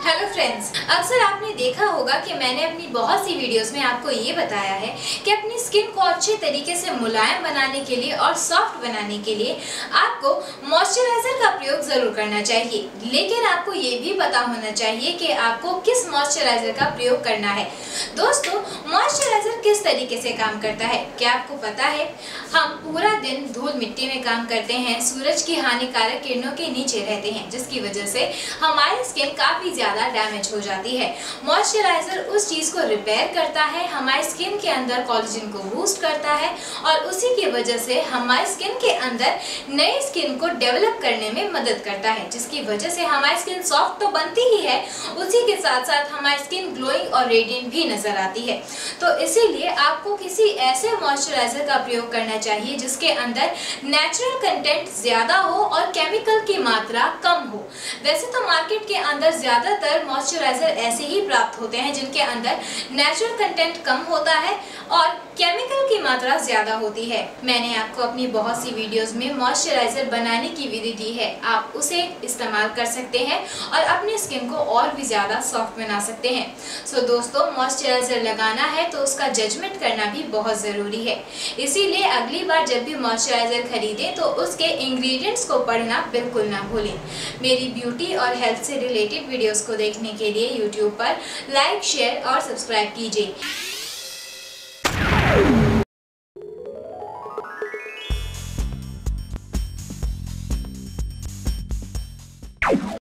Hello friends, अक्सर आपने देखा होगा कि मैंने अपनी बहुत सी वीडियोस में आपको ये बताया है कि अपनी स्किन को अच्छे तरीके से मुलायम बनाने के लिए और सॉफ्ट बनाने के लिए आपको मॉइस्चराइजर का प्रयोग जरूर करना चाहिए। लेकिन आपको ये भी पता होना चाहिए कि आपको किस मॉइस्चराइजर का प्रयोग करना है। दोस्तों, मॉइस्चराइजर किस तरीके से काम करता है क्या आपको पता है? हम पूरा दिन धूल मिट्टी में काम करते हैं, सूरज की हानिकारक किरणों के नीचे रहते हैं, जिसकी वजह से हमारी स्किन काफी ज्यादा डैमेज हो जाती है। मॉइस्चराइजर उस चीज को रिपेयर करता है, हमारी स्किन के अंदर कोलेजन को बूस्ट करता है और उसी की वजह से हमारी स्किन के अंदर नई स्किन को डेवलप करने में मदद करता है, जिसकी वजह से हमारी स्किन सॉफ्ट तो बनती ही है, उसी के साथ साथ हमारी स्किन ग्लोइंग और रेडिएंट भी नजर आती है। तो इसीलिए आपको किसी ऐसे मॉइस्चराइजर का प्रयोग करना चाहिए जिसके अंदर नेचुरल कंटेंट ज्यादा हो और केमिकल की मात्रा कम हो। वैसे तो मार्केट के अंदर ज्यादातर मॉइस्चराइजर ऐसे ही प्राप्त होते हैं जिनके अंदर नेचुरल कंटेंट कम होता है और केमिकल की मात्रा ज्यादा होती है। मैंने आपको अपनी बहुत सी वीडियोस में मॉइस्चराइजर बनाने की विधि दी है, आप उसे इस्तेमाल कर सकते हैं और अपनी स्किन को और भी ज्यादा सॉफ्ट बना सकते हैं। सो दोस्तों, मॉइस्चराइजर लगाना है तो उसका जजमेंट करना भी बहुत जरूरी है। इसीलिए अगली बार जब भी मॉइस्चराइजर खरीदें तो उसके इंग्रेडिएंट्स को पढ़ना बिल्कुल ना भूलें। मेरी ब्यूटी और हेल्थ से रिलेटेड वीडियोस को देखने के लिए यूट्यूब पर लाइक, शेयर और सब्सक्राइब कीजिए।